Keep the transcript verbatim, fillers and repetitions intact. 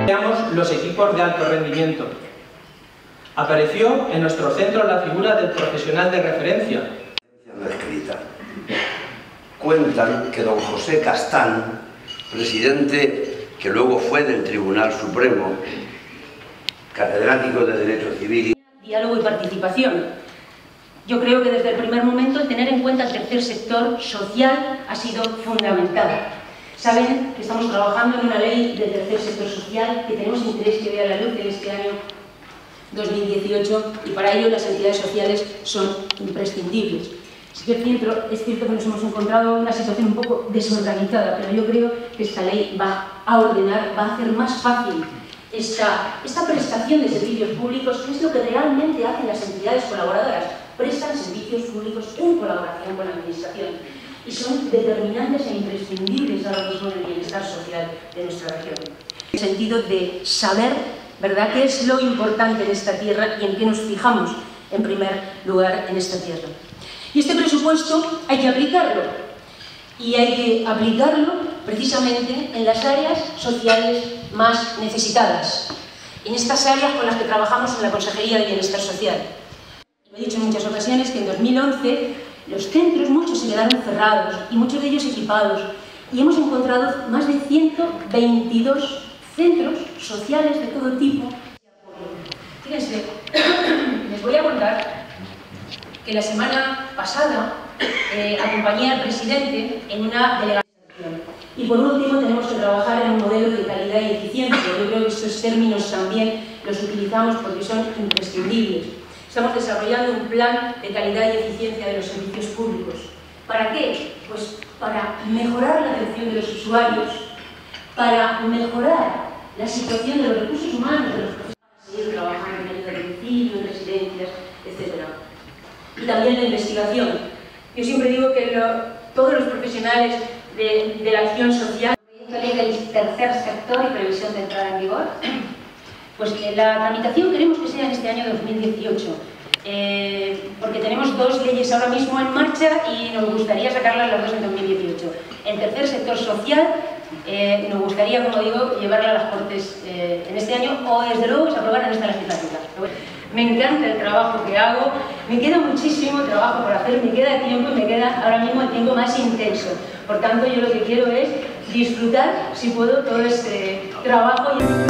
Teníamos los equipos de alto rendimiento. Apareció en nuestro centro la figura del profesional de referencia. No escrita. Cuentan que don José Castán, presidente que luego fue del Tribunal Supremo, catedrático de Derecho Civil. Diálogo y participación. Yo creo que desde el primer momento el tener en cuenta el tercer sector social ha sido fundamental. Saben que estamos trabajando en una ley del tercer sector social que tenemos interés que vea la luz en este año dos mil dieciocho y para ello las entidades sociales son imprescindibles. Sí que es cierto, es cierto que nos hemos encontrado en una situación un poco desorganizada, pero yo creo que esta ley va a ordenar, va a hacer más fácil esta, esta prestación de servicios públicos, que es lo que realmente hacen las entidades colaboradoras. Prestan servicios públicos en colaboración con la Administración y son determinantes e imprescindibles ahora mismo en el bienestar social de nuestra región. En el sentido de saber, ¿verdad?, qué es lo importante en esta tierra y en qué nos fijamos en primer lugar en esta tierra. Y este presupuesto hay que aplicarlo, y hay que aplicarlo precisamente en las áreas sociales más necesitadas, en estas áreas con las que trabajamos en la Consejería de Bienestar Social. Lo he dicho en muchas ocasiones que en dos mil once los centros, muchos se quedaron cerrados y muchos de ellos equipados, y hemos encontrado más de ciento veintidós centros sociales de todo tipo. Fíjense, les voy a contar que la semana pasada eh, acompañé al presidente en una delegación. Y por último tenemos que trabajar en un modelo de calidad y eficiencia. Yo creo que estos términos también los utilizamos porque son imprescindibles. Estamos desarrollando un plan de calidad y eficiencia de los servicios públicos. ¿Para qué? Pues para mejorar la atención de los usuarios, para mejorar la situación de los recursos humanos de los profesionales, para seguir trabajando en el domicilio, en residencias, etcétera. Y también la investigación. Yo siempre digo que lo, todos los profesionales de, de la acción social... ¿La ley del tercer sector y previsión de entrada en vigor? Pues eh, la tramitación queremos que sea en este año dos mil dieciocho, eh, porque tenemos dos leyes ahora mismo en marcha y nos gustaría sacarlas las dos en dos mil dieciocho. El tercer sector social eh, nos gustaría, como digo, llevarla a las Cortes eh, en este año o desde luego se aprobar en esta legislatura. Me encanta el trabajo que hago, me queda muchísimo trabajo por hacer, me queda tiempo y me queda ahora mismo el tiempo más intenso. Por tanto, yo lo que quiero es disfrutar, si puedo, todo este trabajo.